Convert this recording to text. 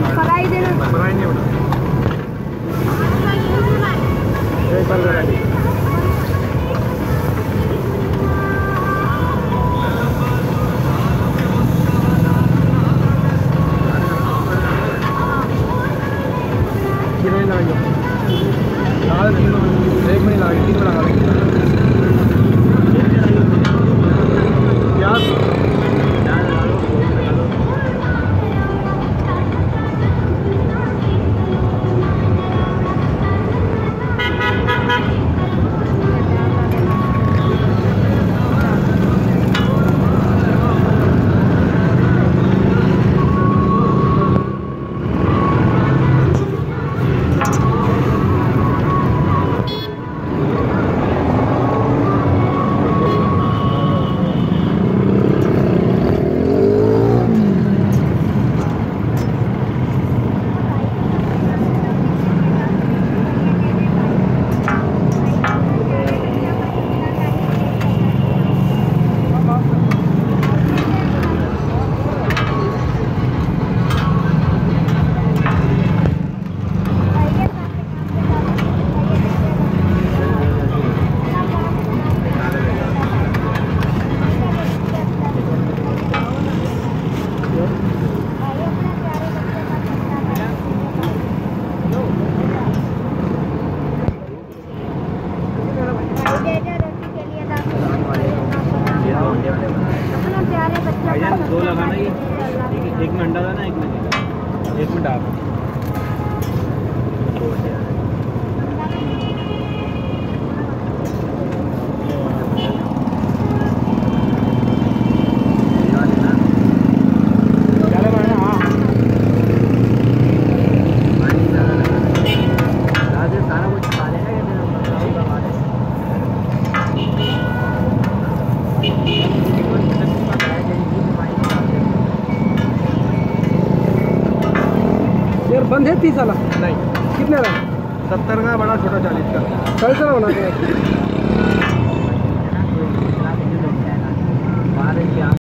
Fry देना, fry नहीं होता। एक मिनट लगा 3 मिनट लगा प्याज दो लगाना ही, एक में अंडा था ना, एक में डाल। बंद है 30 वाला? नहीं, कितने का? 70 का बड़ा, छोटा 40 का। 40 वाला बना दें।